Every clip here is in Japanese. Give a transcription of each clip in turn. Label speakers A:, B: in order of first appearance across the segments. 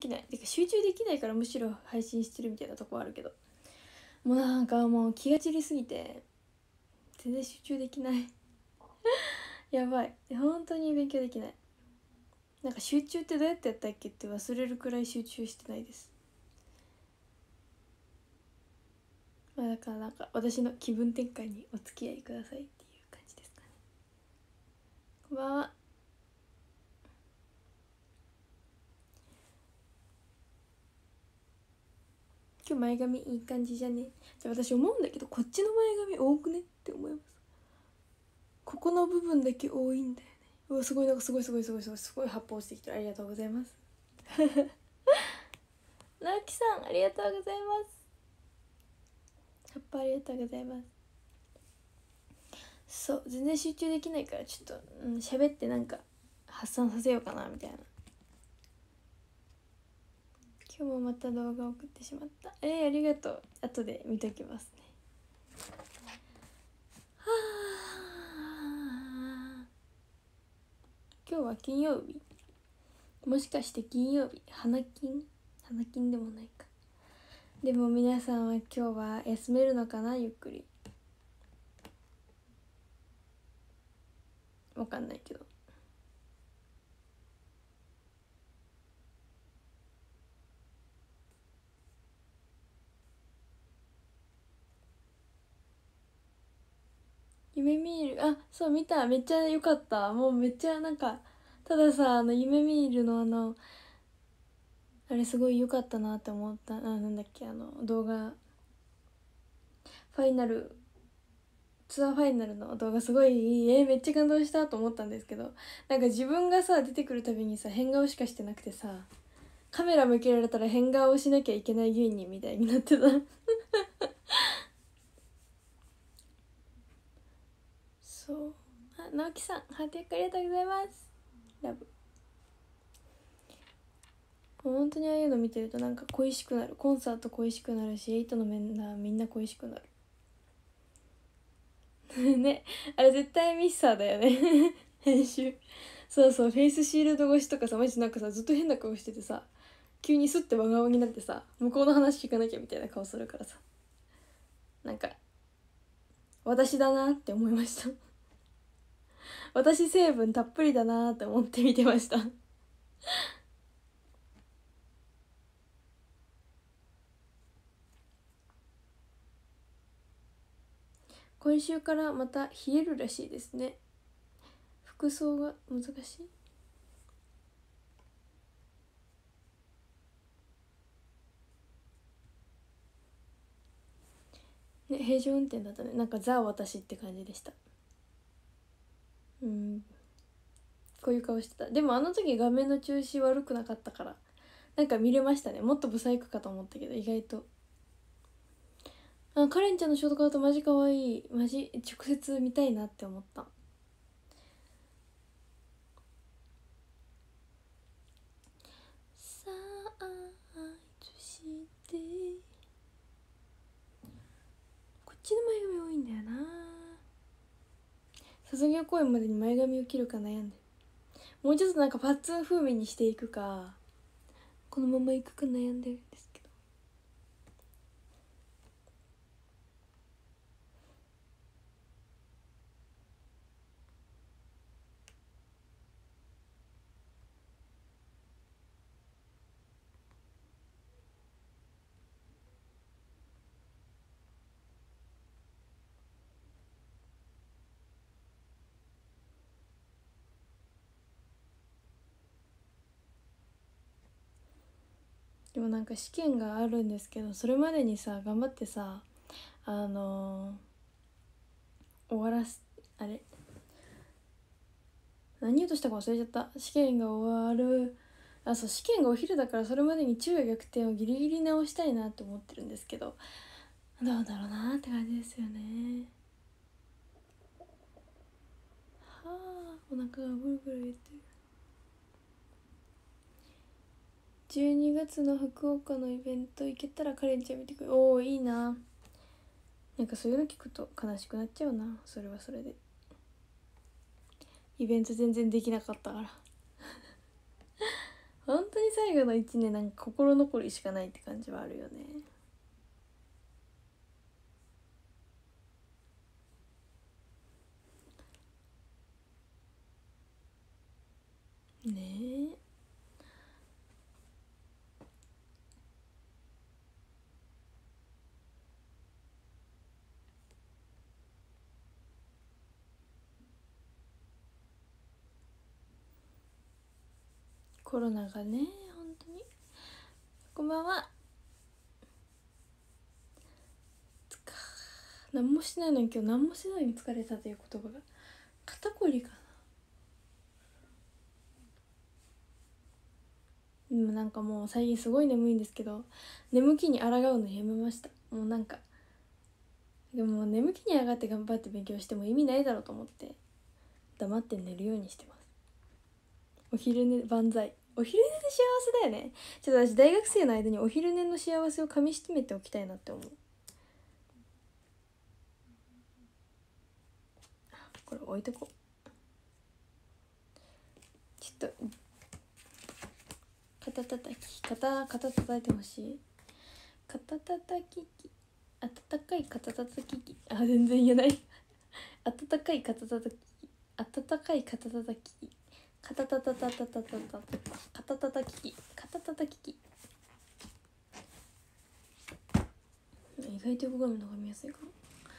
A: きない。てか集中できないからむしろ配信してるみたいなとこあるけど、もうなんかもう気が散りすぎて全然集中できないやばい、本当に勉強できない。なんか集中ってどうやってやったっけって忘れるくらい集中してないです。まあだからなんか私の気分転換にお付き合いくださいっていう感じですかね。こんばんは。今日前髪いい感じじゃね。じゃあ私思うんだけど、こっちの前髪多くねって思います。ここの部分だけ多いんだよね。うわすごい、なんかすごい発泡してきてる。ありがとうございます直樹さんありがとうございます。葉っぱありがとうございます。そう全然集中できないからちょっと喋ってなんか発散させようかなみたいな。今日もまた動画送ってしまった。ありがとう。後で見ときますね。はあ、今日は金曜日。もしかして金曜日、花金でもないか。でも皆さんは今日は休めるのかな、ゆっくり。わかんないけど。夢見る、あ、そう見た、めっちゃ良かった。もうめっちゃなんか、たださ、夢見るのあれすごい良かったなって思った。なんだっけ、動画、ファイナルツアーファイナルの動画すごいめっちゃ感動したと思ったんですけど、なんか自分がさ出てくるたびにさ変顔しかしてなくてさ、カメラ向けられたら変顔をしなきゃいけない芸人みたいになってたそう、直樹さんハートありがとうございます。ラブ。本当にああいうの見てるとなんか恋しくなる。コンサート恋しくなるし、エイトのみんな恋しくなるね。あれ絶対ミッサーだよね編集。そうそう、フェイスシールド越しとかさ、マジなんかさずっと変な顔しててさ、急にスッて真顔になってさ、向こうの話聞かなきゃみたいな顔するからさ、なんか私だなって思いました私成分たっぷりだなって思って見てました今週からまた冷えるらしいですね。服装が難しいね。平常運転だったね。なんかザ私って感じでした。こういう顔してた。でもあの時画面の調子悪くなかったからなんか見れましたね。もっとブサイクかと思ったけど意外と。カレンちゃんのショートカットマジ可愛い。マジ直接見たいなって思った。さあいつしてこっちの前髪多いんだよな。卒業公演までに前髪を切るか悩んでる。もうちょっとなんかパッツン風味にしていくかこのままいくか悩んでるんですけど。でもなんか試験があるんですけど、それまでにさ頑張ってさ終わらす、あれ何言うとしたか忘れちゃった。試験が終わる、そう試験がお昼だからそれまでに昼夜逆転をギリギリ直したいなと思ってるんですけど、どうだろうなって感じですよね。はあ、お腹がブルブル言ってる。12月の福岡のイベント行けたらカレンちゃん見てくる。おおいいな。なんかそういうの聞くと悲しくなっちゃうな。それはそれでイベント全然できなかったから本当に最後の1年なんか心残りしかないって感じはあるよね。ねえ、コロナがね、本当に。こんばんは。何もしないのに今日何もしないのに疲れたという言葉が肩こりかな。でもなんかもう最近すごい眠いんですけど、眠気に抗うのやめました。もうなんかでも眠気に上がって頑張って勉強しても意味ないだろうと思って黙って寝るようにしてます。お昼寝万歳。お昼寝で幸せだよね。ちょっと私大学生の間にお昼寝の幸せをかみしめておきたいなって思う。これ置いとこう。ちょっと肩たたき肩叩いてほしい。肩たたき機、温かい肩たたき機、あ全然言えない。温かい肩たたき、温かい肩たたき機、肩たたたたたたた肩たたき機、肩たたき機。意外と横髪の方が見やすいかも。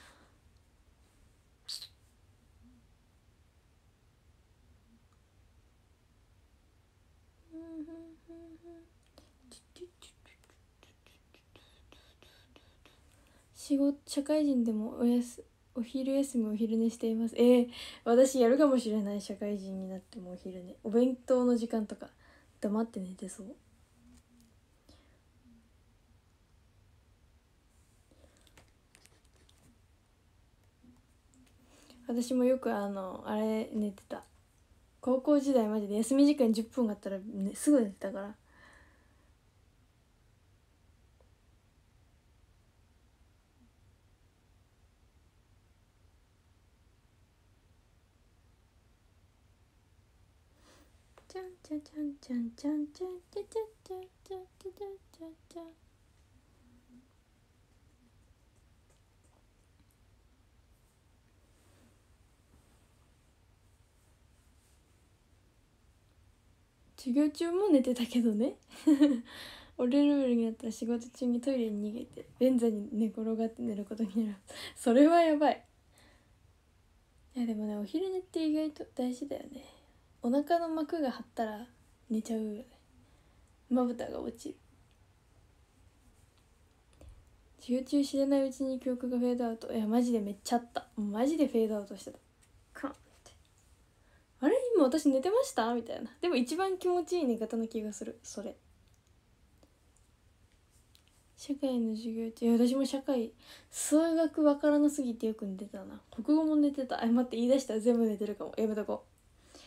A: 仕事社会人でもお昼休みお昼寝しています。私やるかもしれない。社会人になってもお昼寝、お弁当の時間とか黙って寝てそう。私もよくあれ寝てた。高校時代マジで休み時間10分あったら、ね、すぐ寝てたから。ちゃんちゃんちゃんちゃんちゃんちゃんちゃんちゃんちゃんちゃんちゃんちゃんちゃんちゃん。授業中も寝てたけどね。俺レベルになったら仕事中にトイレに逃げて便座に寝転がって寝ることになる。それはやばい。いやでもね、お昼寝って意外と大事だよね。お腹の膜が張ったら寝ちゃうよね。まぶたが落ちる。授業中知らないうちに記憶がフェードアウト。いやマジでめっちゃあった。もうマジでフェードアウトしてた。カンって、あれ今私寝てましたみたいな。でも一番気持ちいい寝方な気がするそれ。社会の授業中、私も社会数学わからなすぎてよく寝てたな。国語も寝てた。待って、言い出したら全部寝てるかも。やめとこ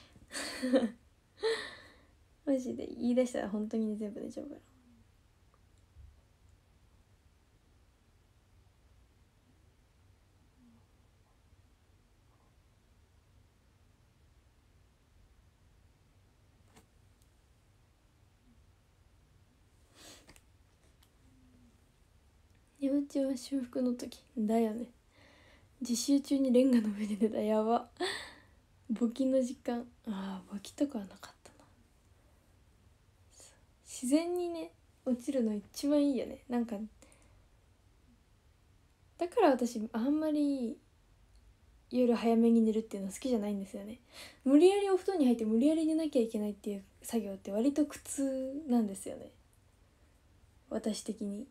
A: う。マジで言い出したら本当に全部寝ちゃうから。幼稚は修復の時だよね。実習中にレンガの上で寝た。やば。簿記の時間、簿記とかはなかったな。自然にね落ちるの一番いいよね。なんかだから私あんまり夜早めに寝るっていうの好きじゃないんですよね。無理やりお布団に入って無理やり寝なきゃいけないっていう作業って割と苦痛なんですよね、私的に。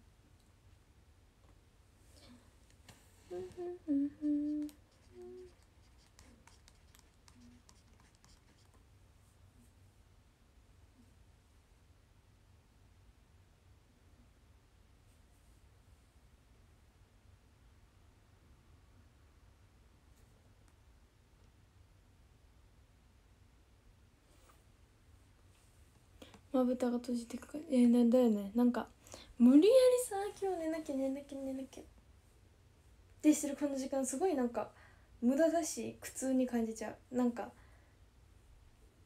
A: まぶたが閉じてくから、なんだよね。なんか無理やりさ、今日寝なきゃってしてるこの時間すごいなんか無駄だし苦痛に感じちゃう。なんか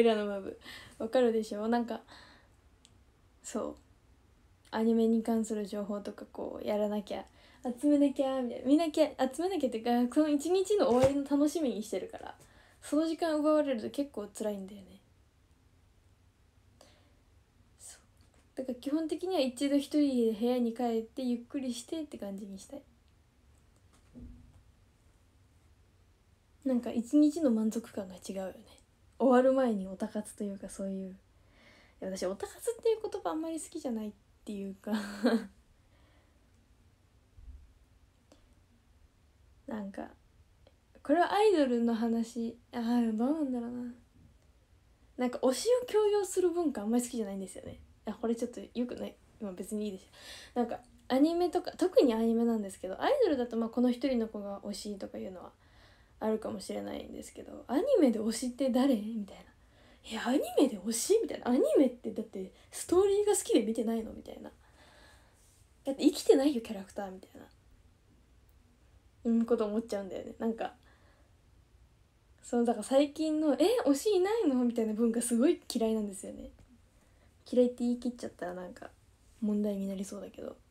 A: 俺らのマブわかるでしょ。なんかそうアニメに関する情報とかこうやらなきゃ集めなきゃみたいな、見なきゃ集めなきゃっていうか、その一日の終わりの楽しみにしてるから、その時間奪われると結構辛いんだよね。そうだから基本的には一度一人で部屋に帰ってゆっくりしてって感じにしたい。なんか一日の満足感が違うよね。終わる前にオタ活というか、そういう、私オタ活っていう言葉あんまり好きじゃないっていうかなんかこれはアイドルの話、どうなんだろうな、なんか推しを強要する文化あんまり好きじゃないんですよね。これちょっとよくない、今別にいいでしょ。なんかアニメとか、特にアニメなんですけど、アイドルだとこの一人の子が推しとかいうのはあるかもしれないんですけど、アニメで推しって誰みたいな、アニメで推しみたいな、アニメってだってストーリーが好きで見てないのみたいな、だって生きてないよキャラクターみたいなこと思っちゃうんだよね。なんかそうだから最近の推しいないのみたいな文化すごい嫌いなんですよね。嫌いって言い切っちゃったらなんか問題になりそうだけど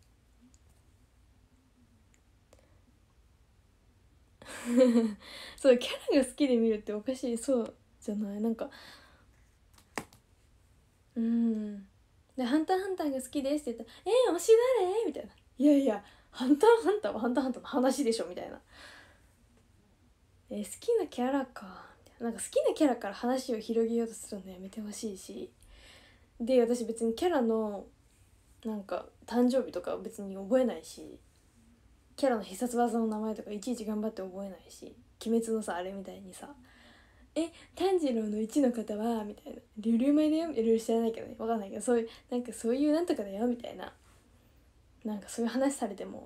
A: そうキャラが好きで見るっておかしい、そうじゃない。なんかでハンターハンターが好きですって言ったら推し誰みたいな、いやいやハンターハンターはハンターハンターの話でしょみたいな、好きなキャラかみたいな、なんか好きなキャラから話を広げようとするのやめてほしいし、で私別にキャラのなんか誕生日とか別に覚えないし、キャラの必殺技の名前とかいちいち頑張って覚えないし、鬼滅のさあれみたいにさ炭治郎の1の方はみたいな、リュウリュウマイだよ、いろいろ知らないけどね、わかんないけど、そういうなんかそういうなんとかだよみたいな、なんかそういう話されても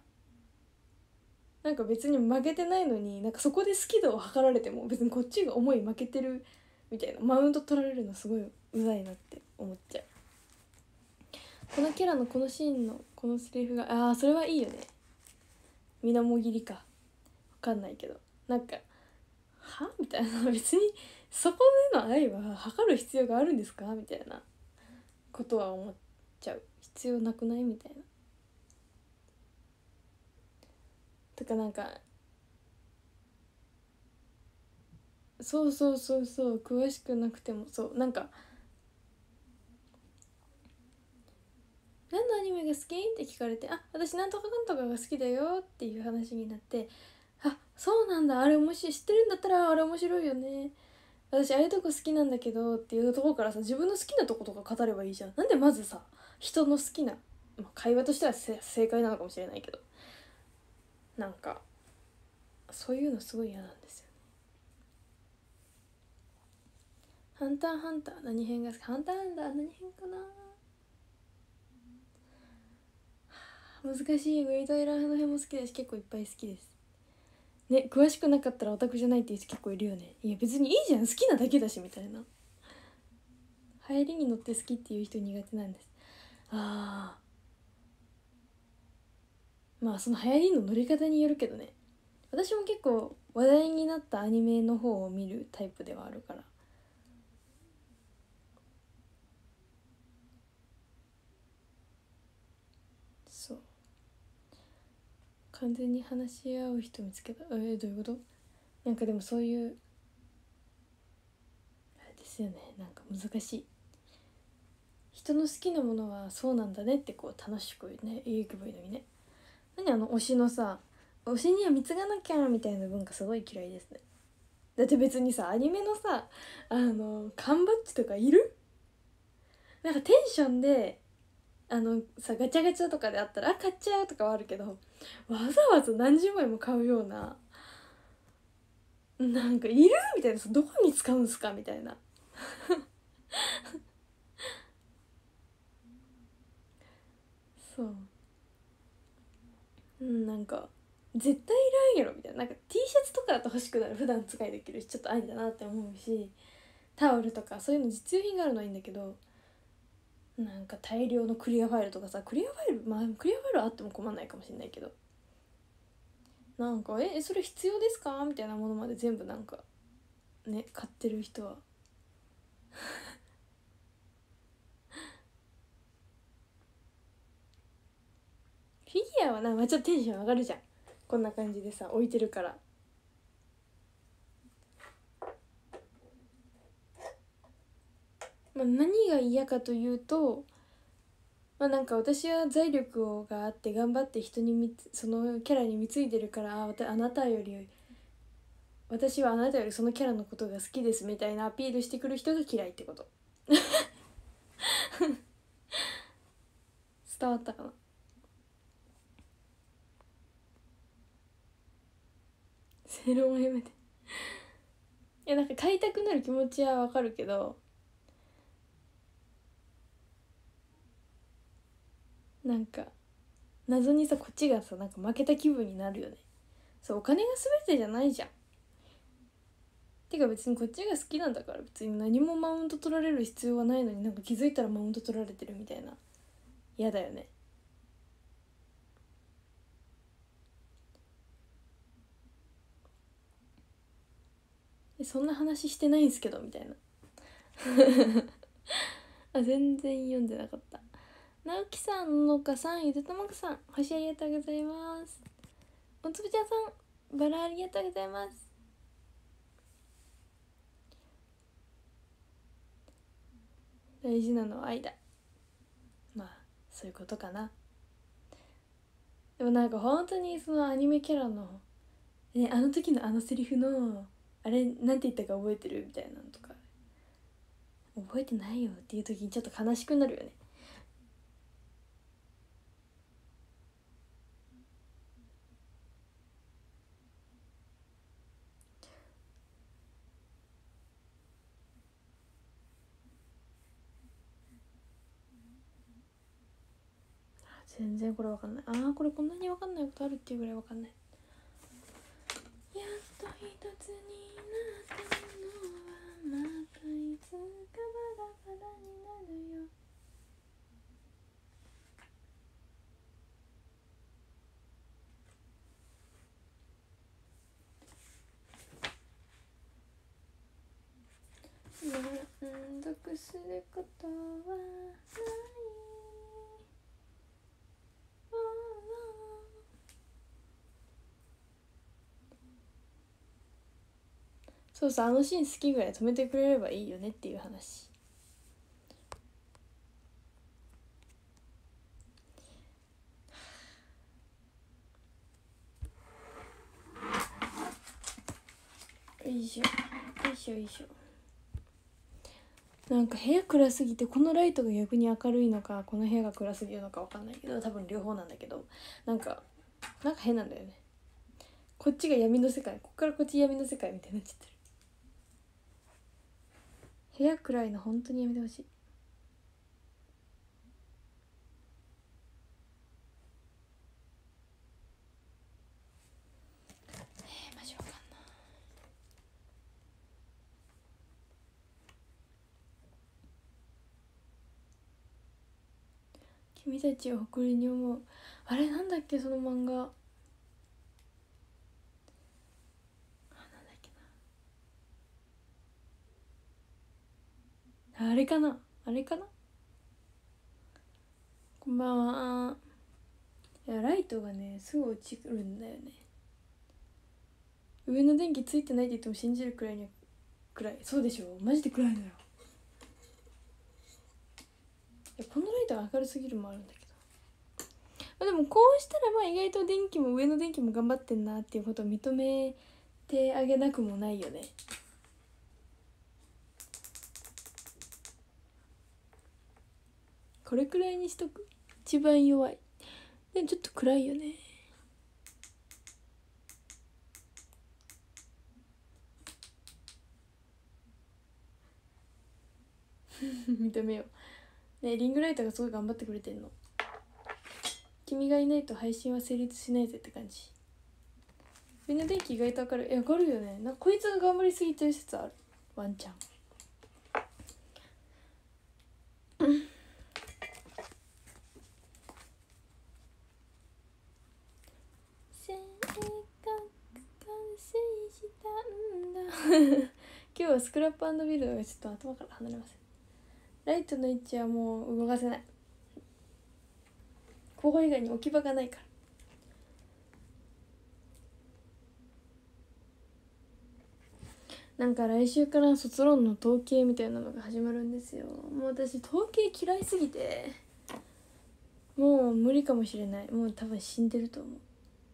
A: なんか別に負けてないのに、なんかそこで好き度を測られても別にこっちが思い負けてるみたいな、マウント取られるのすごいうざいなって思っちゃう。このキャラのこのシーンのこのセリフがそれはいいよね、みなもぎりかわかんないけど、なんかみたいな、別にそこでの愛は測る必要があるんですかみたいなことは思っちゃう。必要なくないみたいな。とかなんかそうそうそうそう、詳しくなくてもそうなんか何のアニメが好きって聞かれて私なんとかなんとかが好きだよっていう話になって、そうなんだ、あれ面白い、知ってるんだったらあれ面白いよね、私ああいうとこ好きなんだけどっていうところからさ、自分の好きなとことか語ればいいじゃん。なんでまずさ人の好きな、会話としては正解なのかもしれないけど、なんかそういうのすごい嫌なんですよね。ハンターハンター何編が好き？ハンターハンター何編かな、難しい。グリトイラーの辺も好きだし結構いっぱい好きですね。詳しくなかったらオタクじゃないっていう人結構いるよね。いや別にいいじゃん、好きなだけだしみたいな。流行りに乗って好きっていう人苦手なんです。その流行りの乗り方によるけどね。私も結構話題になったアニメの方を見るタイプではあるから。そう完全に話し合う人見つけた。どういうこと？なんかでもそういうあれですよね、なんか難しい。人の好きなものはそうなんだねってこう楽しくね言えばいいのにね。何推しのさ、推しには貢がなきゃみたいな文化すごい嫌いですね。だって別にさアニメのさ缶バッジとかいる？なんかテンションでガチャガチャとかであったら買っちゃうとかはあるけど、わざわざ何十枚も買うような、なんかいるみたいな、どこに使うんすかみたいなそうなんか絶対いらんやろみたいな、なんか T シャツとかだと欲しくなる、普段使いできるしちょっとありだなって思うし、タオルとかそういうの実用品があるのはいいんだけど、なんか大量のクリアファイルとかさ、クリアファイルクリアファイルあっても困んないかもしれないけど、なんかそれ必要ですかみたいなものまで全部なんかね買ってる人はフィギュアはな、まあ、ちょっとテンション上がるじゃん、こんな感じでさ置いてるから。まあ、何が嫌かというと、まあ、なんか私は財力があって頑張って人にそのキャラに貢いでるから、あなたより私はあなたよりそのキャラのことが好きですみたいなアピールしてくる人が嫌いってこと。伝わったかな。正論はやめて。いやなんか買いたくなる気持ちはわかるけど、なんか謎にさこっちがさなんか負けた気分になるよね。そう、お金が全てじゃないじゃん。てか別にこっちが好きなんだから別に何もマウント取られる必要はないのに、なんか気づいたらマウント取られてるみたいな、嫌だよね。そんな話してないんすけどみたいな。あ、全然読んでなかった。直樹さん、のかさん、ゆでたまくさん、星ありがとうございます。おつぶちゃんさん、バラありがとうございます。大事なのは愛だ。まあそういうことかな。でもなんか本当にそのアニメキャラのあの時のあのセリフのあれなんて言ったか覚えてるみたいなのとか、覚えてないよっていう時にちょっと悲しくなるよね。全然これわかんない。これこんなにわかんないことあるっていうぐらいわかんない。やっと一つになったのはまたいつかバラバラになるよ。満足することはない。そうそう、あのシーン好きぐらい止めてくれればいいよねっていう話。よいしょよいしょよいしょ。なんか部屋暗すぎてこのライトが逆に明るいのかこの部屋が暗すぎるのか分かんないけど、多分両方なんだけど、なんか変なんだよね。こっちが闇の世界、こっからこっち闇の世界みたいになっちゃってる。部屋暗いの本当にやめてほしい。マジわかんない。君たちを誇りに思う。あれなんだっけその漫画。なんだっけな。あれかなあれかな。こんばんは。いやライトがねすぐ落ちるんだよね。上の電気ついてないって言っても信じるくらいには暗い。そうでしょ、マジで暗いのよ。いやこのライトが明るすぎるもあるんだけど、でもこうしたらまあ意外と電気も上の電気も頑張ってんなっていうことを認めてあげなくもないよね。これくらいにしとく。一番弱い。でもちょっと暗いよね。認めようね。リングライトがすごい頑張ってくれてんの。君がいないと配信は成立しないぜって感じ。みんな電気意外と明るい。明るいよね。なんかこいつが頑張りすぎてる説ある。ワンチャン。せっかく完成したんだ今日はスクラップビルドがちょっと頭から離れません。ライトの位置はもう動かせない。ここ以外に置き場がないから。なんか来週から卒論の統計みたいなのが始まるんですよ。もう私統計嫌いすぎてもう無理かもしれない。もう多分死んでると思う。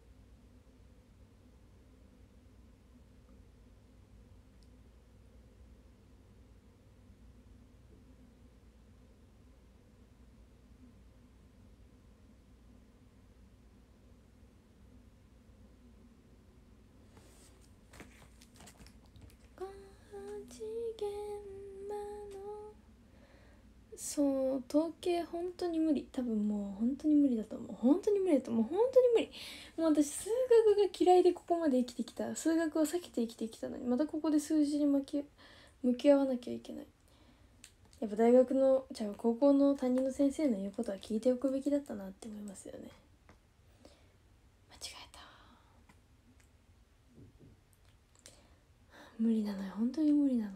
A: そう統計本当に無理。多分もう本当に無理だと思う。本当に無理だと思う。本当に無理。もう私数学が嫌いでここまで生きてきた。数学を避けて生きてきたのにまたここで数字に向き合わなきゃいけない。やっぱ大学の高校の担任の先生の言うことは聞いておくべきだったなって思いますよね。間違えた。無理なのよ。本当に無理なの。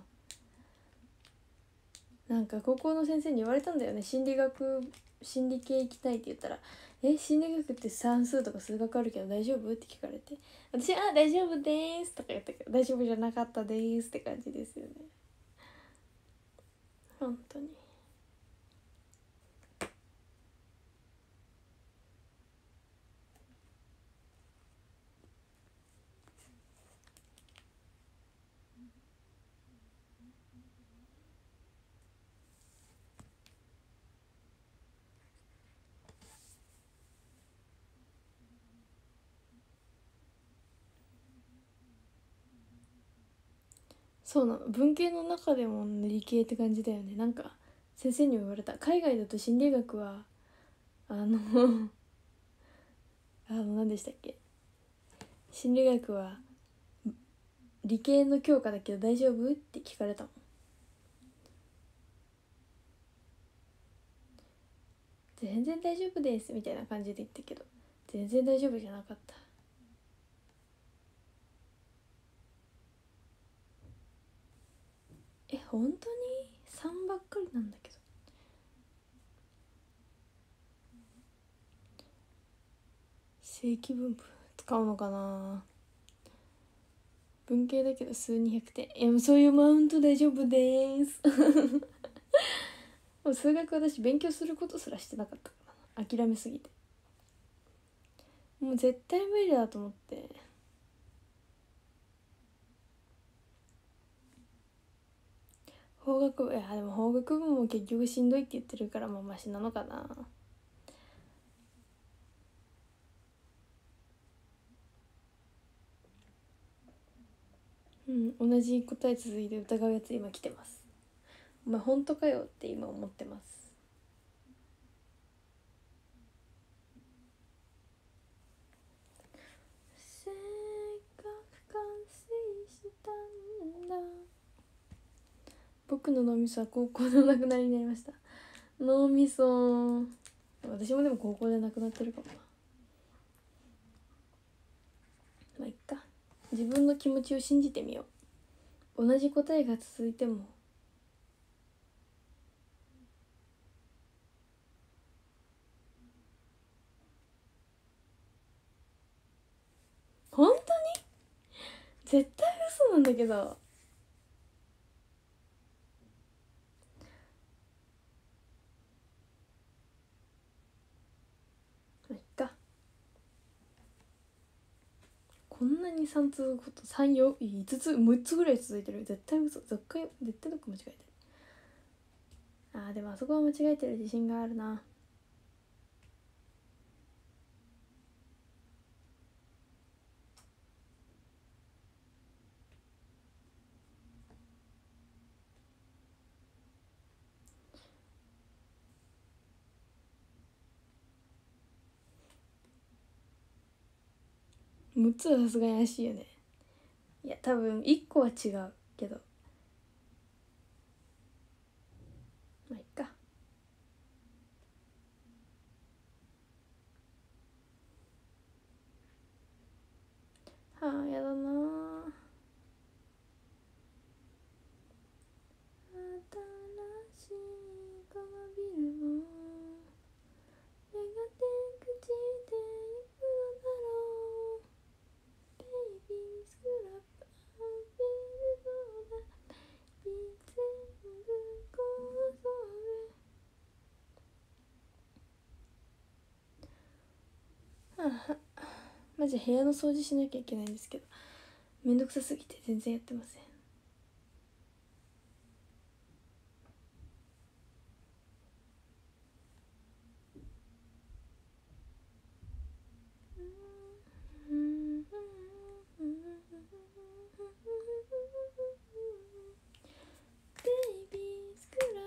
A: なんか高校の先生に言われたんだよね。心理系行きたいって言ったら心理学って算数とか数学あるけど大丈夫って聞かれて、私大丈夫ですとか言ったけど大丈夫じゃなかったですって感じですよね。本当に。そうなの。文系の中でも理系って感じだよね。なんか先生にも言われた。海外だと心理学は何でしたっけ、心理学は理系の教科だけど大丈夫って聞かれたもん。全然大丈夫ですみたいな感じで言ったけど全然大丈夫じゃなかった。本当に3ばっかりなんだけど。正規分布使うのかな。文系だけど数200点。もうそういうマウント大丈夫ですもう数学私勉強することすらしてなかったからな。諦めすぎてもう絶対無理だと思って。法学部でも法学部も結局しんどいって言ってるからまあマシなのかな。同じ答え続いて疑うやつ今来てます。お前本当かよって今思ってます。せっかく完成したんだ。僕の脳みそは高校でお亡くなりになりました。脳みそ私もでも高校で亡くなってるかもな。まあいっか。自分の気持ちを信じてみよう。同じ答えが続いても本当に絶対嘘なんだけど。まあいっか。こんなに3通こと5つ6つぐらい続いてる。絶対嘘。絶対どっか間違えてる。でもあそこは間違えてる自信があるな。6つはさすがに怪しいよね。いや多分1個は違うけどまあいっか。やだな。 マジ部屋の掃除しなきゃいけないんですけど、めんどくさすぎて全然やってません。ベイビースクラ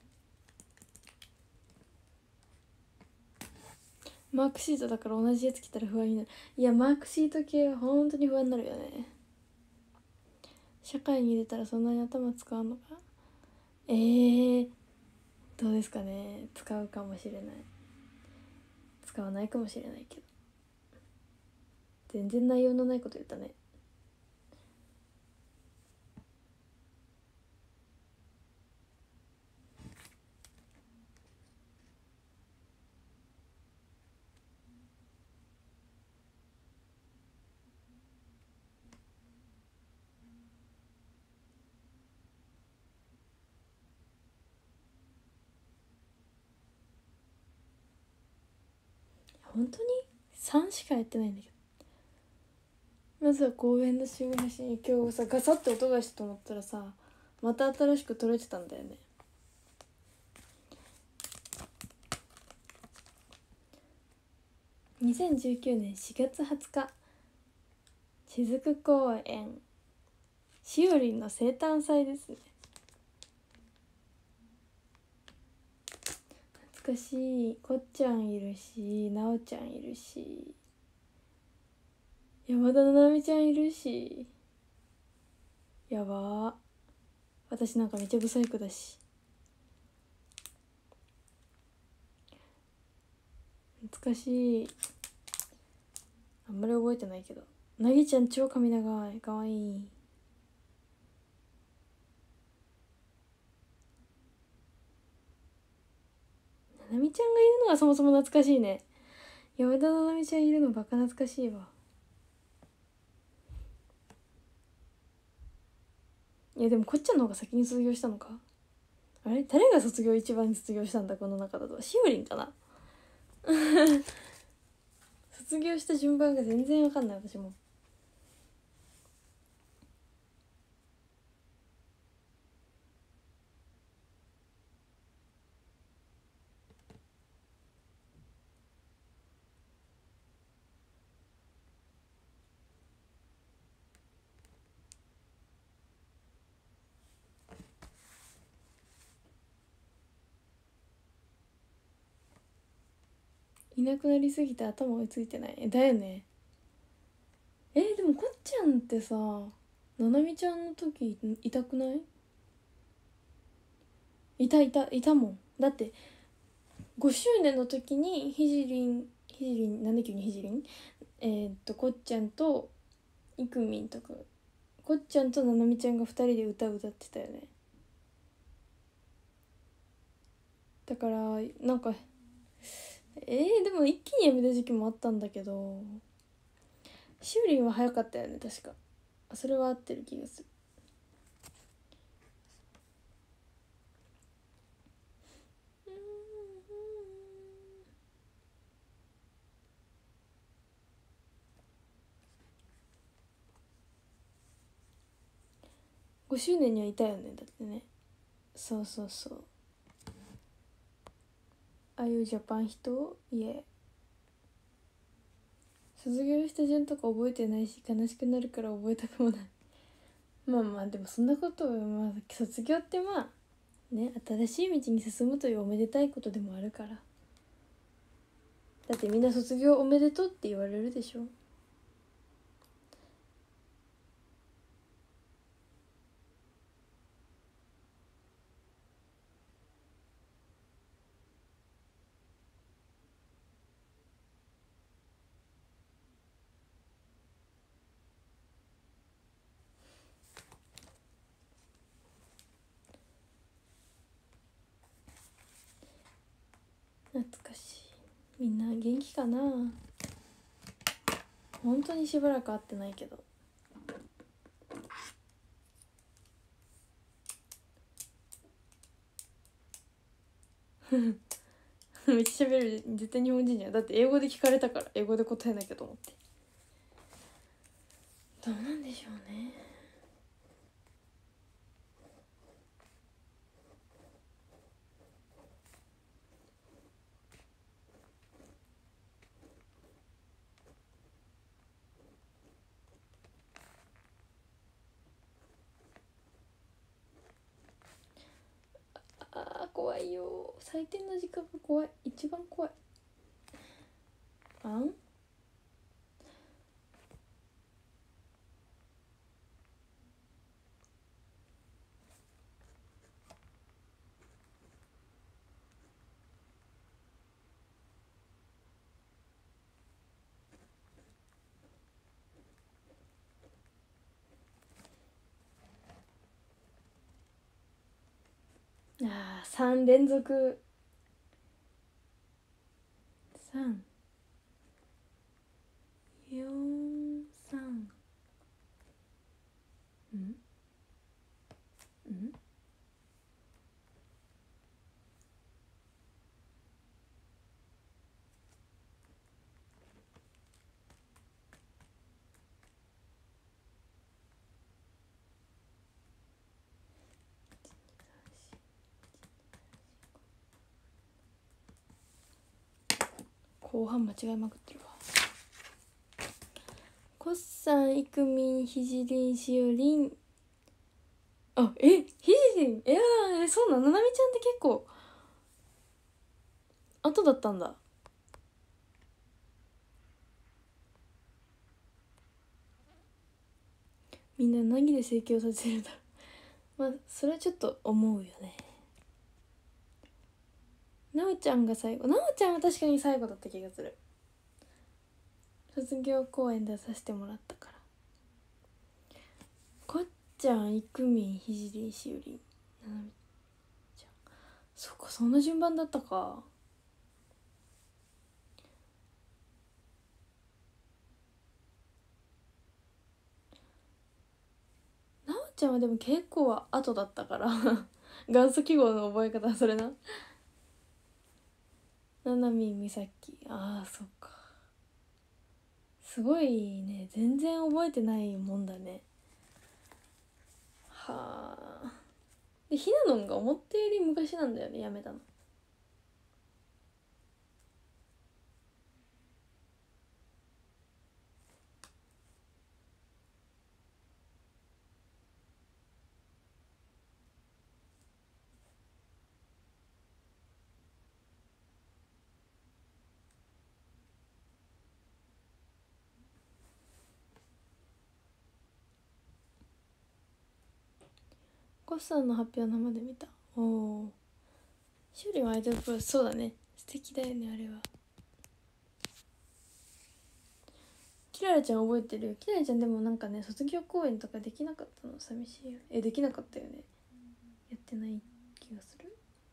A: ブ、マークシートだから同じやつ着たら不安になる。いや、マークシート系は本当に不安になるよね。社会に出たらそんなに頭使うのか。どうですかね。使うかもしれない、使わないかもしれないけど、全然内容のないこと言ったね。本当に3しかやってないんだけど。まずは公園の集合写真、今日さガサッて音がしたと思ったらさ、また新しく撮れてたんだよね。2019年4月20日、雫公園、しおりんの生誕祭ですね。懐かしい。こっちゃんいるし、なおちゃんいるし、山田ななみちゃんいるし、やばー。私なんかめっちゃブサイクだし。懐かしい。あんまり覚えてないけど、なぎちゃん超髪長い、かわいい。ななみちゃんがいるのがそもそも懐かしいね。山田ななみちゃんいるのバカ懐かしいわ。いやでもこっちゃんの方が先に卒業したのか。あれ、誰が一番に卒業したんだこの中だと。しおりんかな。卒業した順番が全然わかんない私も。いなくなりすぎて頭追いついてない。だよね。でもこっちゃんってさ、ななみちゃんの時いたくない？いたもん。だって5周年の時にひじりんなんで急にひじりん、こっちゃんといくみんとか、こっちゃんとななみちゃんが2人で歌ってたよね。だからなんかでも一気にやめた時期もあったんだけど、しおりんは早かったよね確か。それは合ってる気がする。5周年にはいたよねだってね。そうそうそう。ああいうジャパン人、いえ、卒業した順とか覚えてないし悲しくなるから覚えたくもない。まあまあでもそんなことは、まあ卒業ってまあね、新しい道に進むというおめでたいことでもあるから。だってみんな卒業おめでとうって言われるでしょ。懐かしい。みんな元気かな。本当にしばらく会ってないけど。めっちゃ喋る。絶対日本人じゃん。だって英語で聞かれたから英語で答えなきゃと思って。 どうなんでしょうね。あー怖いよ、採点の時間が怖い、一番怖い。あんあー3連続3 4 3うんうん後半間違えまくってるわ。コッさん、イクミン、ひじりん、しおりん。あ、ひじりん、そうなの、ななみちゃんって結構後だったんだ。みんな何で整形をさせるんだろう。まあそれはちょっと思うよね。なおちゃんが最後、なおちゃんは確かに最後だった気がする。卒業公演出させてもらったから。こっちゃん、いくみん、ひじりん、しおりん、ななみちゃん。そっか、そんな順番だったか。なおちゃんはでも結構は後だったから元祖記号の覚え方それな。ななみん、みさき、ああそっか、すごいね、全然覚えてないもんだね。はあ。でひなのんが思ったより昔なんだよね、やめたの。コッさんの発表生で見た。おお、しおりんはアイドルプロ、そうだね、素敵だよねあれは。キララちゃん覚えてるよ。キララちゃんでもなんかね、卒業公演とかできなかったの寂しいよ。できなかったよね。やってない気がする。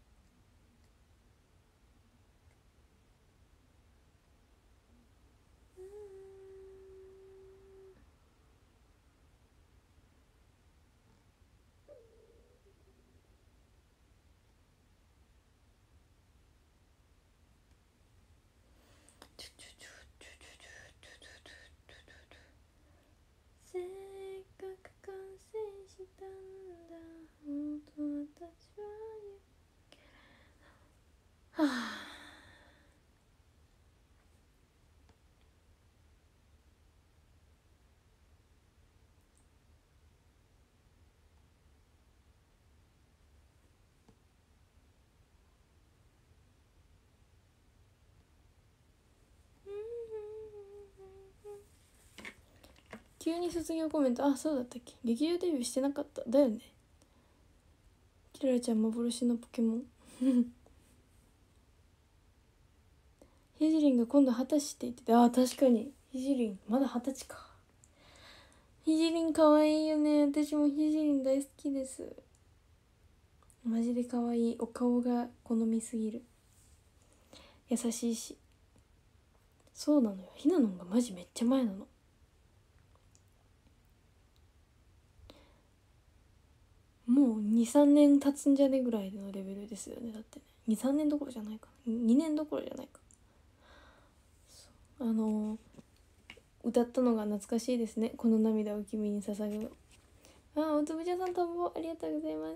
A: せっかく完成したんだ、もっと私は。はあ。急に卒業コメント、あ、そうだったっけ。劇場デビューしてなかっただよね。キララちゃん幻のポケモンひじりんが今度20歳って言ってて、あ、確かにひじりんまだ20歳か。ひじりんかわいいよね。私もひじりん大好きです。マジでかわいい。お顔が好みすぎる。優しいし。そうなのよ、ひなのんがマジめっちゃ前なの。もう23年経つんじゃねぐらいのレベルですよね。だってね、23年どころじゃないか、2年どころじゃないか。 歌ったのが懐かしいですね。この涙を君に捧ぐ。おつぶちゃんさん、ともありがとうございます。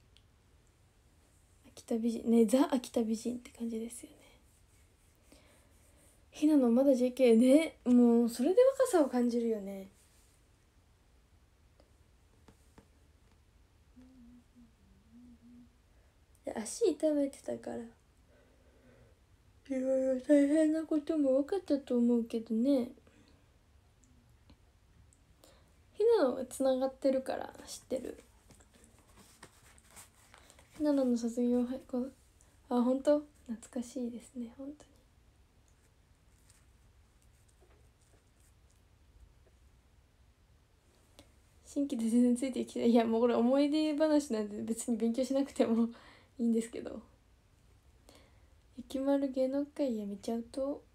A: 秋田美人ね、ザ秋田美人って感じですよね。ひなのまだ JK ね、もうそれで若さを感じるよね。足痛めてたからいろいろ大変なことも多かったと思うけどね。ひなのがつながってるから知ってる。ひなの卒業は本当懐かしいですね、本当に。新規で全然ついてきてない。いやもうこれ思い出話なんで別に勉強しなくてもいいんですけど、ゆきまる芸能界やめちゃうと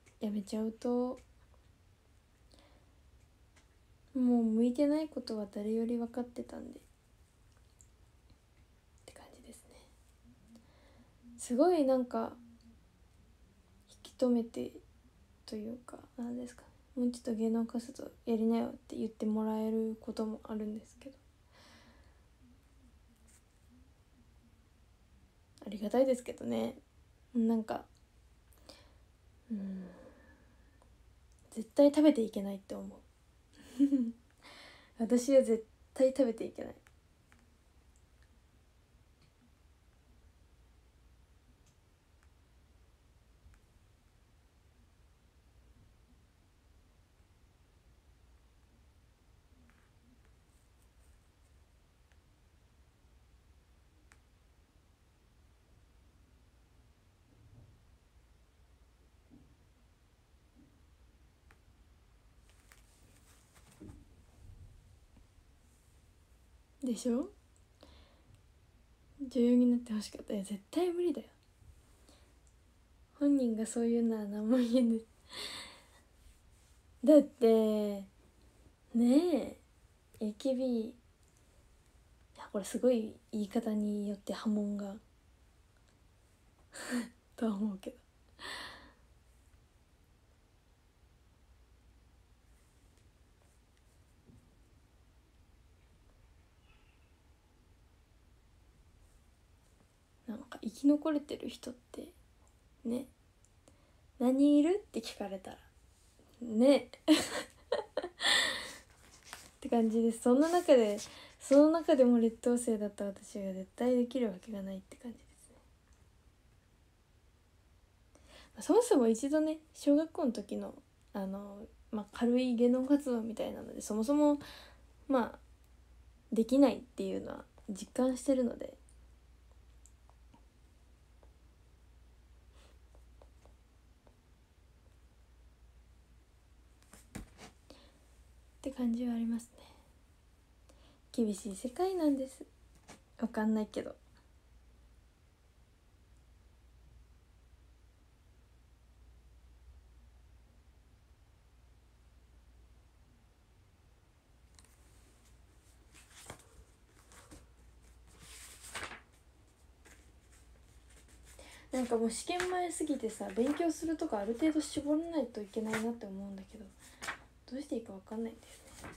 A: もう向いてないことは誰より分かってたんでって感じですね。すごいなんか引き止めてというか、なんですか、もうちょっと芸能活動やりなよって言ってもらえることもあるんですけど、ありがたいですけどね。なんか絶対食べていけないって思う私は絶対食べていけない。でしょ、女優になってほしかった。いや絶対無理だよ。本人がそう言うなら何も言えないだってねえ、 AKB、 いやこれすごい言い方によって波紋がとは思うけど、なんか生き残れてる人ってね、何人いるって聞かれたらねって感じです。その中でも劣等生だった私が絶対できるわけがないって感じですね。そもそも一度ね、小学校の時の軽い芸能活動みたいなのでそもそもできないっていうのは実感してるので、って感じはありますね。厳しい世界なんです。わかんないけど。なんかもう試験前すぎてさ、勉強するとかある程度絞らないといけないなって思うんだけど、どうしていいかわかんないんですね。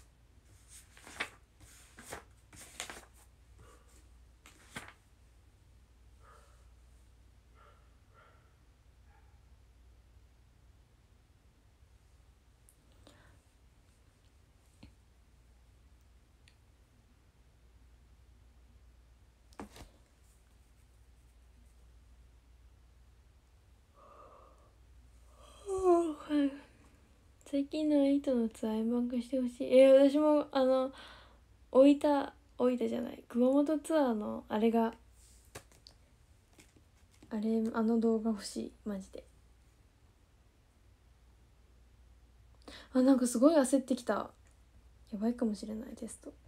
A: 最近の糸のツアー円満化してほしい。私も大分じゃない、熊本ツアーのあの動画欲しい、マジで。なんかすごい焦ってきた。やばいかもしれない、テスト。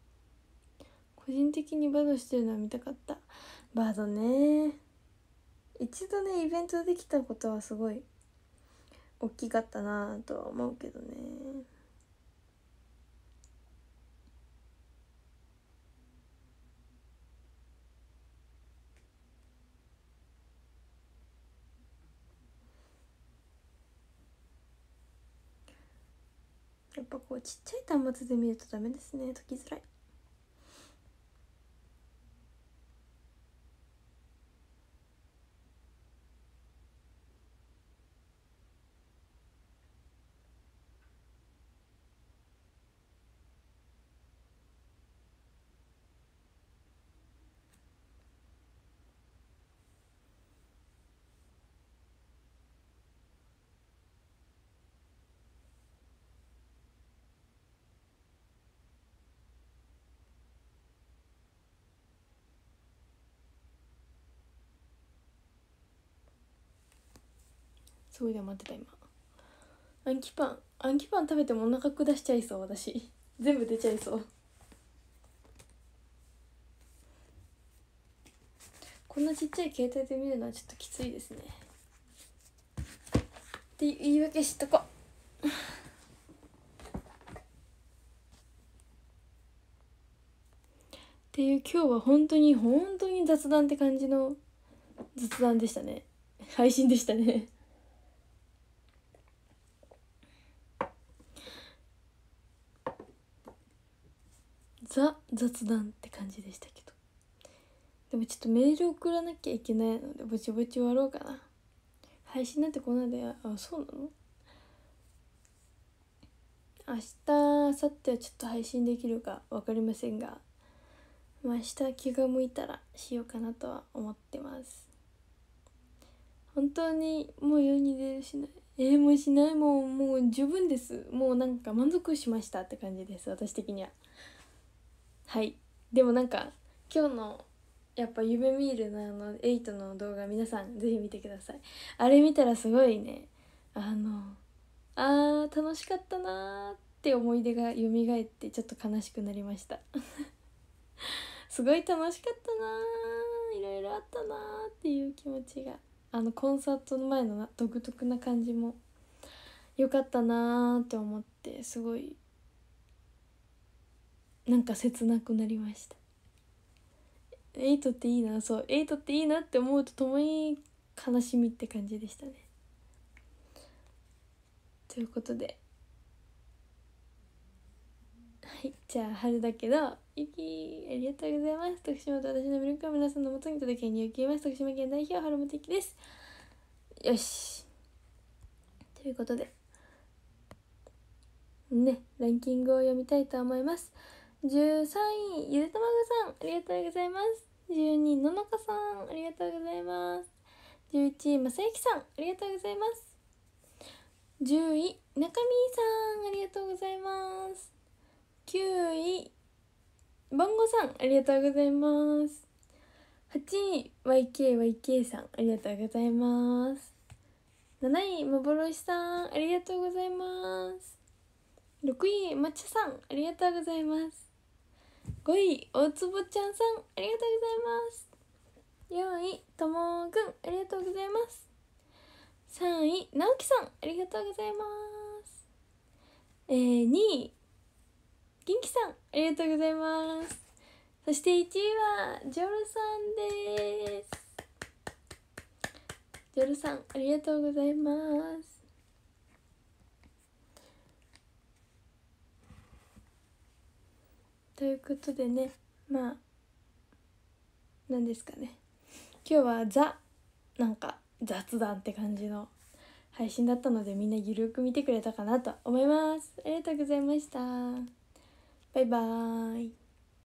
A: 個人的にバドしてるのは見たかった。バドね、 一度ねイベントできたことはすごい大きかったなとは思うけどね。やっぱこうちっちゃい端末で見るとダメですね、解きづらい。すごい黙ってた今。アンキパン食べてもお腹下しちゃいそう私全部出ちゃいそう。こんなちっちゃい携帯で見るのはちょっときついですねって言い訳しとこっていう今日は本当に雑談って感じの雑談でしたね。配信でしたね雑談って感じでしたけど、でもちょっとメール送らなきゃいけないのでぼちぼち終わろうかな。配信なんてこんなで、そうなの？明日明後日はちょっと配信できるか分かりませんが、明日気が向いたらしようかなとは思ってます。本当にもう世に出るしない、もうしない、もう十分です。もうなんか満足しましたって感じです、私的には。はい。でもなんか今日のやっぱ夢ミールの8の動画皆さんぜひ見てください。あれ見たらすごいね、楽しかったなーって思い出が蘇ってちょっと悲しくなりましたすごい楽しかったなー、いろいろあったなーっていう気持ちが、コンサートの前の独特な感じも良かったなーって思って、すごいなんか切なくなりました。8っていいな、そう8っていいなって思うとともに悲しみって感じでしたね。ということで、はい、じゃあ春だけどゆきありがとうございます。徳島と私の魅力は皆さんのもとに届けに行きます。徳島県代表春本ゆきです。よし、ということでね、ランキングを読みたいと思います。13位ゆでたまごさんありがとうございます。12位ののかさんありがとうございます。11位まさゆきさんありがとうございます。10位中身さんありがとうございます。9位ボンゴさんありがとうございます。8位 YKYK さんありがとうございます。7位幻さんありがとうございます。6位抹茶さんありがとうございます。5位大坪ちゃんさんありがとうございます。4位ともくんありがとうございます。3位直樹さんありがとうございます。2位元気さんありがとうございます。そして1位はジョルさんです。ジョルさんありがとうございます。ということでね、まあ何ですかね、今日はなんか雑談って感じの配信だったので、みんなゆるく見てくれたかなと思います。ありがとうございました。バイバーイ。